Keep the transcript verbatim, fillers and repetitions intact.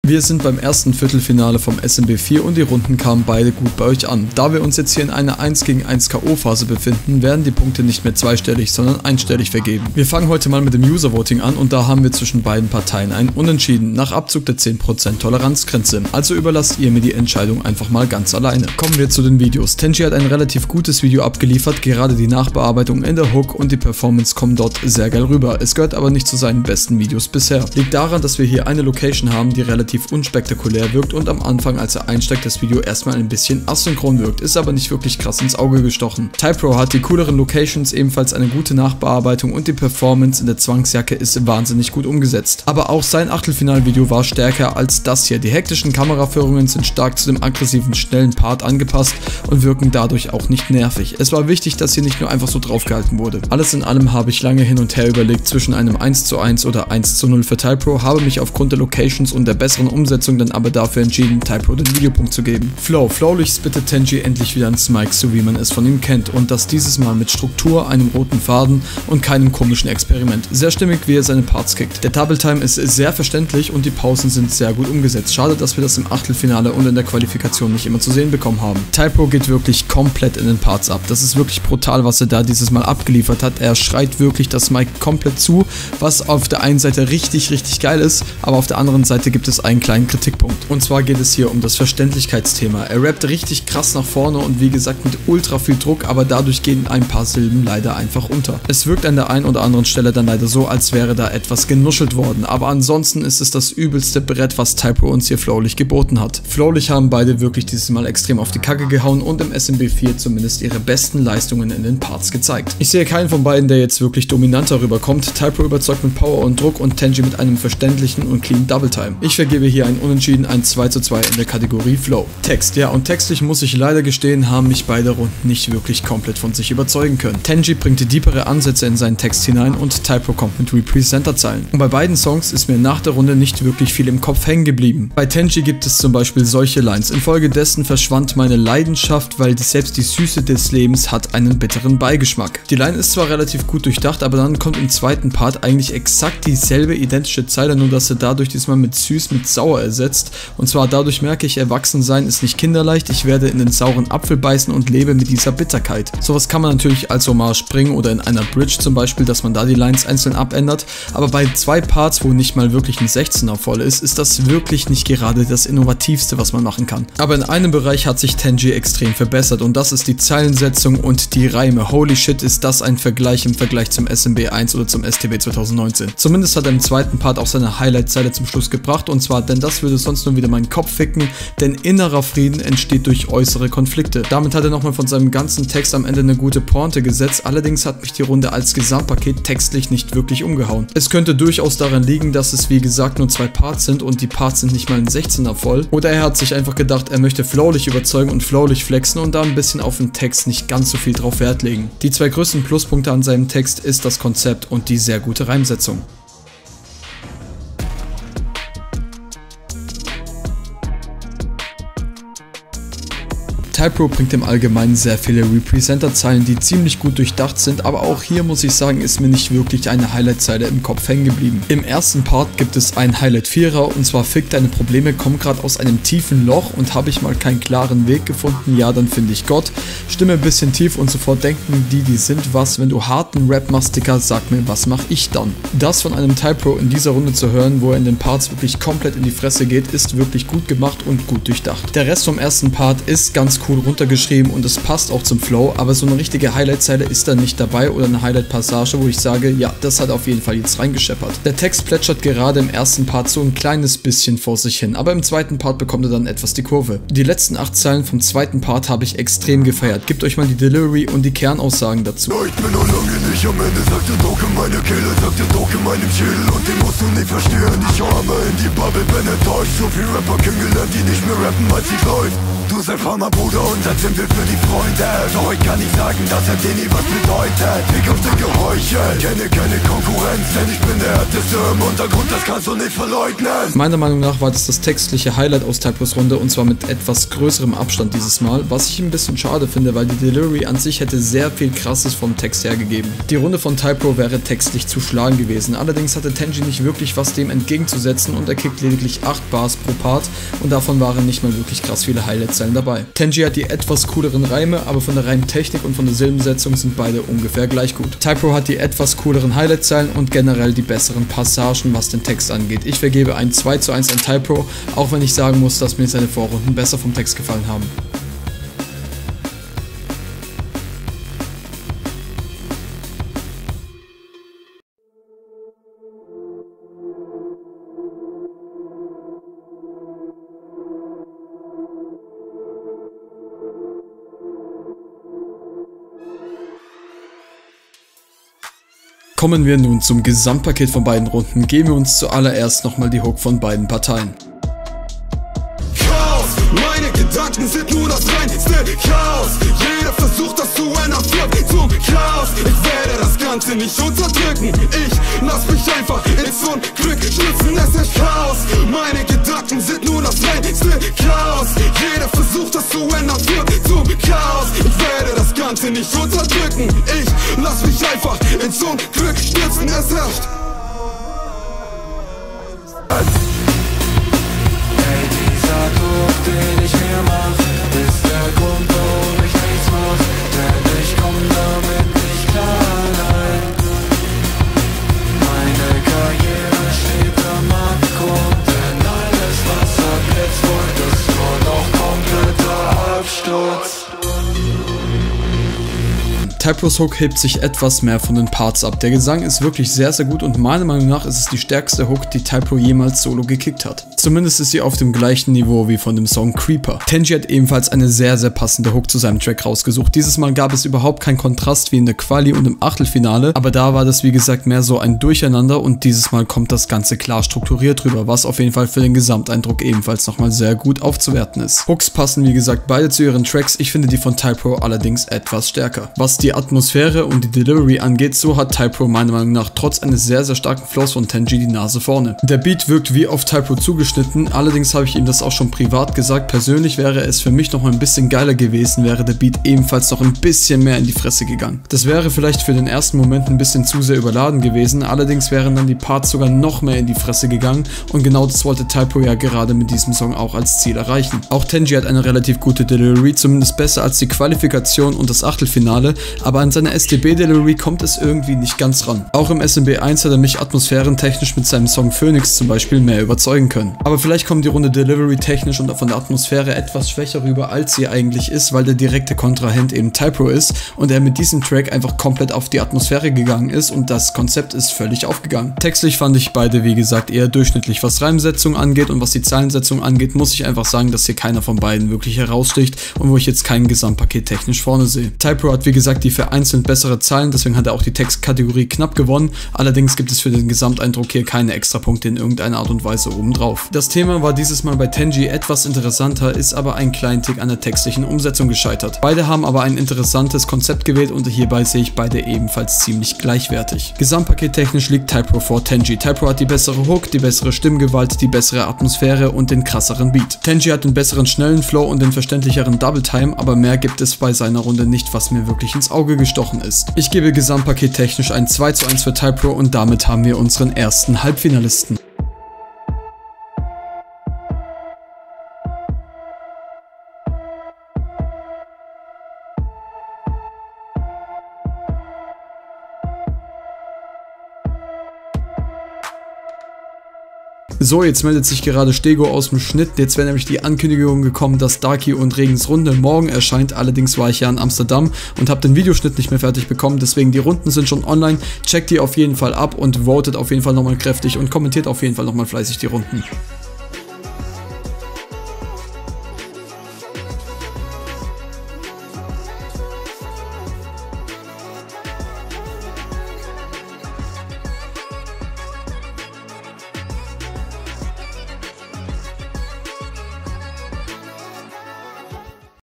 Wir sind beim ersten Viertelfinale vom S M B vier und die Runden kamen beide gut bei euch an. Da wir uns jetzt hier in einer eins gegen eins K O-Phase befinden, werden die Punkte nicht mehr zweistellig, sondern einstellig vergeben. Wir fangen heute mal mit dem User Voting an und da haben wir zwischen beiden Parteien ein Unentschieden nach Abzug der zehn Prozent Toleranzgrenze. Also überlasst ihr mir die Entscheidung einfach mal ganz alleine. Kommen wir zu den Videos. Tenji hat ein relativ gutes Video abgeliefert, gerade die Nachbearbeitung in der Hook und die Performance kommen dort sehr geil rüber. Es gehört aber nicht zu seinen besten Videos bisher. Liegt daran, dass wir hier eine Location haben, die relativ unspektakulär wirkt und am Anfang, als er einsteigt, das Video erstmal ein bisschen asynchron wirkt, ist aber nicht wirklich krass ins Auge gestochen. Typro hat die cooleren Locations, ebenfalls eine gute Nachbearbeitung und die Performance in der Zwangsjacke ist wahnsinnig gut umgesetzt. Aber auch sein Achtelfinalvideo war stärker als das hier. Die hektischen Kameraführungen sind stark zu dem aggressiven, schnellen Part angepasst und wirken dadurch auch nicht nervig. Es war wichtig, dass hier nicht nur einfach so draufgehalten wurde. Alles in allem habe ich lange hin und her überlegt zwischen einem eins zu eins oder eins zu null für Typro, habe mich aufgrund der Locations und der besseren Umsetzung dann aber dafür entschieden, Typro den Videopunkt zu geben. Flow. Flowlich spittet Tenji endlich wieder ans Mic, so wie man es von ihm kennt, und das dieses Mal mit Struktur, einem roten Faden und keinem komischen Experiment. Sehr stimmig, wie er seine Parts kickt. Der Double Time ist sehr verständlich und die Pausen sind sehr gut umgesetzt. Schade, dass wir das im Achtelfinale und in der Qualifikation nicht immer zu sehen bekommen haben. Typro geht wirklich komplett in den Parts ab. Das ist wirklich brutal, was er da dieses Mal abgeliefert hat. Er schreit wirklich das Mic komplett zu, was auf der einen Seite richtig, richtig geil ist, aber auf der anderen Seite gibt es einen kleinen Kritikpunkt. Und zwar geht es hier um das Verständlichkeitsthema. Er rappt richtig krass nach vorne und wie gesagt mit ultra viel Druck, aber dadurch gehen ein paar Silben leider einfach unter. Es wirkt an der einen oder anderen Stelle dann leider so, als wäre da etwas genuschelt worden, aber ansonsten ist es das übelste Brett, was Typro uns hier Flowlich geboten hat. Flowlich haben beide wirklich dieses Mal extrem auf die Kacke gehauen und im S M B vier zumindest ihre besten Leistungen in den Parts gezeigt. Ich sehe keinen von beiden, der jetzt wirklich dominanter rüberkommt. Typro überzeugt mit Power und Druck und Tenji mit einem verständlichen und clean Double Time. Ich vergebe hier ein Unentschieden, ein zwei zu zwei in der Kategorie Flow. Text, ja, und textlich muss ich leider gestehen, haben mich beide Runden nicht wirklich komplett von sich überzeugen können. Tenji bringt die deepere Ansätze in seinen Text hinein und Typro kommt mit Representer-Zeilen. Und bei beiden Songs ist mir nach der Runde nicht wirklich viel im Kopf hängen geblieben. Bei Tenji gibt es zum Beispiel solche Lines. Infolgedessen verschwand meine Leidenschaft, weil die, selbst die Süße des Lebens hat einen bitteren Beigeschmack. Die Line ist zwar relativ gut durchdacht, aber dann kommt im zweiten Part eigentlich exakt dieselbe identische Zeile, nur dass er dadurch diesmal mit süß mit sauer ersetzt. Und zwar dadurch merke ich, Erwachsensein ist nicht kinderleicht, ich werde in den sauren Apfel beißen und lebe mit dieser Bitterkeit. Sowas kann man natürlich als Hommage bringen oder in einer Bridge zum Beispiel, dass man da die Lines einzeln abändert, aber bei zwei Parts, wo nicht mal wirklich ein sechzehner voll ist, ist das wirklich nicht gerade das Innovativste, was man machen kann. Aber in einem Bereich hat sich Tenji extrem verbessert und das ist die Zeilensetzung und die Reime. Holy shit, ist das ein Vergleich im Vergleich zum S M B eins oder zum S T B zwanzig neunzehn. Zumindest hat er im zweiten Part auch seine Highlight-Zeile zum Schluss gebracht und zwar, denn das würde sonst nur wieder meinen Kopf ficken, denn innerer Frieden entsteht durch äußere Konflikte. Damit hat er nochmal von seinem ganzen Text am Ende eine gute Pointe gesetzt, allerdings hat mich die Runde als Gesamtpaket textlich nicht wirklich umgehauen. Es könnte durchaus daran liegen, dass es wie gesagt nur zwei Parts sind und die Parts sind nicht mal ein sechzehner voll, oder er hat sich einfach gedacht, er möchte Flowlich überzeugen und Flowlich flexen und da ein bisschen auf den Text nicht ganz so viel drauf Wert legen. Die zwei größten Pluspunkte an seinem Text ist das Konzept und die sehr gute Reimsetzung. Typro bringt im Allgemeinen sehr viele Representer-Zeilen, die ziemlich gut durchdacht sind, aber auch hier muss ich sagen, ist mir nicht wirklich eine Highlight-Zeile im Kopf hängen geblieben. Im ersten Part gibt es einen Highlight-Vierer und zwar Fick deine Probleme, komm gerade aus einem tiefen Loch und habe ich mal keinen klaren Weg gefunden, ja dann finde ich Gott. Stimme ein bisschen tief und sofort denken die, die sind was, wenn du harten Rap machst, Dicker, sag mir, was mach ich dann? Das von einem Typro in dieser Runde zu hören, wo er in den Parts wirklich komplett in die Fresse geht, ist wirklich gut gemacht und gut durchdacht. Der Rest vom ersten Part ist ganz cool runtergeschrieben und es passt auch zum Flow, aber so eine richtige Highlight-Zeile ist da nicht dabei oder eine Highlight-Passage, wo ich sage, ja, das hat auf jeden Fall jetzt reingescheppert. Der Text plätschert gerade im ersten Part so ein kleines bisschen vor sich hin, aber im zweiten Part bekommt er dann etwas die Kurve. Die letzten acht Zeilen vom zweiten Part habe ich extrem gefeiert. Gebt euch mal die Delivery und die Kernaussagen dazu. Ich bin noch lange nicht am Ende, sagt der Druck in meine Kehle, sagt der Druck in meinem Schädel und den musst du nicht verstehen. Ich schau einmal in die Bubble, bin enttäuscht, so viel Rapper kennengelernt, die nicht mehr rappen, als ich läuft. Du sei Farmer, Bruder, und das sind wir für die Freunde. Doch heute kann ich sagen, dass er dir nie was bedeutet. Dick auf den Geheuchel, kenne keine Konkurrenz, denn ich bin der härteste im Untergrund, das kannst du nicht verleugnen. Meiner Meinung nach war das das textliche Highlight aus Typros Runde und zwar mit etwas größerem Abstand dieses Mal, was ich ein bisschen schade finde, weil die Delivery an sich hätte sehr viel Krasses vom Text hergegeben. Die Runde von Typro wäre textlich zu schlagen gewesen, allerdings hatte Tenji nicht wirklich was dem entgegenzusetzen und er kickt lediglich acht Bars pro Part und davon waren nicht mal wirklich krass viele Highlight-Zeilen dabei. Tenji hat die etwas cooleren Reime, aber von der reinen Technik und von der Silbensetzung sind beide ungefähr gleich gut. Typro hat die etwas cooleren Highlight-Zeilen und generell die besseren Passagen, was den Text angeht. Ich vergebe ein zwei zu eins an Typro, auch wenn ich sagen muss, dass mir seine Vorrunden besser vom Text gefallen haben. Kommen wir nun zum Gesamtpaket von beiden Runden, geben wir uns zuallererst nochmal die Hook von beiden Parteien. Chaos, meine Gedanken sind nur das reinste Chaos. Jeder versucht das zu einer Führung zum Chaos. Ich werde das Ganze nicht unterdrücken. Ich lass mich einfach ins Unglück stürzen. Es ist Chaos, meine Gedanken sind nur das reinste Chaos. Jeder versucht das zu ändern, führt zum Chaos. Ich werde das Ganze nicht unterdrücken. Ich lass mich einfach ins Unglück stürzen. Es herrscht. Hey, dieser Druck, den ich mir mach, ist der Grund, warum ich nichts mach. Denn ich komm damit nicht klar allein. Meine Karriere steht am Abgrund, denn alles, was ab jetzt folgt, ist nur noch kompletter Absturz. Typros Hook hebt sich etwas mehr von den Parts ab. Der Gesang ist wirklich sehr sehr gut und meiner Meinung nach ist es die stärkste Hook, die Typro jemals solo gekickt hat. Zumindest ist sie auf dem gleichen Niveau wie von dem Song Creeper. Tenji hat ebenfalls eine sehr sehr passende Hook zu seinem Track rausgesucht. Dieses Mal gab es überhaupt keinen Kontrast wie in der Quali und im Achtelfinale, aber da war das wie gesagt mehr so ein Durcheinander und dieses Mal kommt das Ganze klar strukturiert rüber, was auf jeden Fall für den Gesamteindruck ebenfalls nochmal sehr gut aufzuwerten ist. Hooks passen wie gesagt beide zu ihren Tracks, ich finde die von Typro allerdings etwas stärker. Was die Atmosphäre und die Delivery angeht, so hat Typro meiner Meinung nach trotz eines sehr sehr starken Flows von Tenji die Nase vorne. Der Beat wirkt wie auf Typro zugeschnitten, allerdings habe ich ihm das auch schon privat gesagt, persönlich wäre es für mich noch mal ein bisschen geiler gewesen, wäre der Beat ebenfalls noch ein bisschen mehr in die Fresse gegangen. Das wäre vielleicht für den ersten Moment ein bisschen zu sehr überladen gewesen, allerdings wären dann die Parts sogar noch mehr in die Fresse gegangen und genau das wollte Typro ja gerade mit diesem Song auch als Ziel erreichen. Auch Tenji hat eine relativ gute Delivery, zumindest besser als die Qualifikation und das Achtelfinale, aber an seiner S T B-Delivery kommt es irgendwie nicht ganz ran. Auch im S M B eins hat er mich atmosphärentechnisch mit seinem Song Phoenix zum Beispiel mehr überzeugen können. Aber vielleicht kommt die Runde Delivery technisch und von der Atmosphäre etwas schwächer rüber, als sie eigentlich ist, weil der direkte Kontrahent eben Typro ist und er mit diesem Track einfach komplett auf die Atmosphäre gegangen ist und das Konzept ist völlig aufgegangen. Textlich fand ich beide wie gesagt eher durchschnittlich. Was Reimsetzung angeht und was die Zeilensetzung angeht, muss ich einfach sagen, dass hier keiner von beiden wirklich heraussticht und wo ich jetzt kein Gesamtpaket technisch vorne sehe. Typro hat wie gesagt die vereinzelt bessere Zahlen, deswegen hat er auch die Textkategorie knapp gewonnen, allerdings gibt es für den Gesamteindruck hier keine Extrapunkte in irgendeiner Art und Weise obendrauf. Das Thema war dieses Mal bei Tenji etwas interessanter, ist aber ein kleinen Tick an der textlichen Umsetzung gescheitert. Beide haben aber ein interessantes Konzept gewählt und hierbei sehe ich beide ebenfalls ziemlich gleichwertig. Gesamtpaket technisch liegt Typro vor Tenji. Typro hat die bessere Hook, die bessere Stimmgewalt, die bessere Atmosphäre und den krasseren Beat. Tenji hat den besseren schnellen Flow und den verständlicheren Double Time, aber mehr gibt es bei seiner Runde nicht, was mir wirklich ins Auge gestochen ist. Ich gebe Gesamtpaket technisch ein zwei zu eins für Typro und damit haben wir unseren ersten Halbfinalisten. So, jetzt meldet sich gerade Stego aus dem Schnitt. Jetzt wäre nämlich die Ankündigung gekommen, dass Darky und Regens Runde morgen erscheint. Allerdings war ich ja in Amsterdam und habe den Videoschnitt nicht mehr fertig bekommen. Deswegen die Runden sind schon online. Checkt die auf jeden Fall ab und votet auf jeden Fall nochmal kräftig und kommentiert auf jeden Fall nochmal fleißig die Runden.